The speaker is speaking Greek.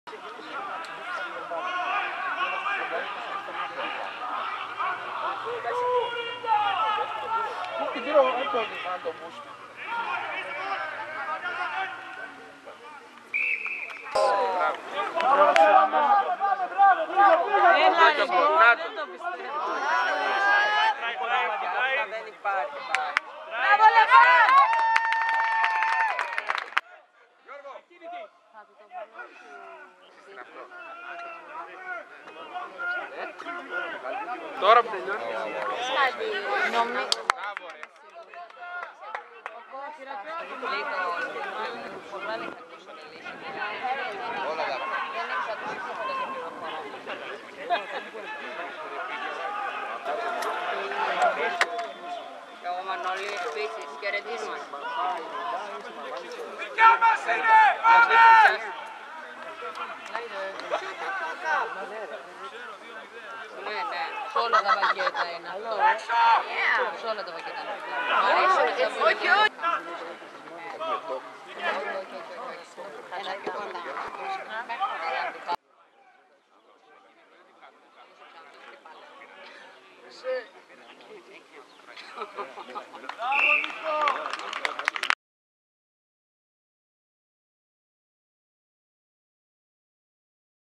Ti dirò un po' di quando bus. Bravo Levante! Τώρα που τελειώνει. Εγώ Μανώλη επίσης χαιρετίζουμε. Δικιά μας είναι! Πάμε! Ναι, ναι, σε όλα τα πακέτα είναι αυτό. Σε όλα τα πακέτα είναι. Όχι, όχι. Σε...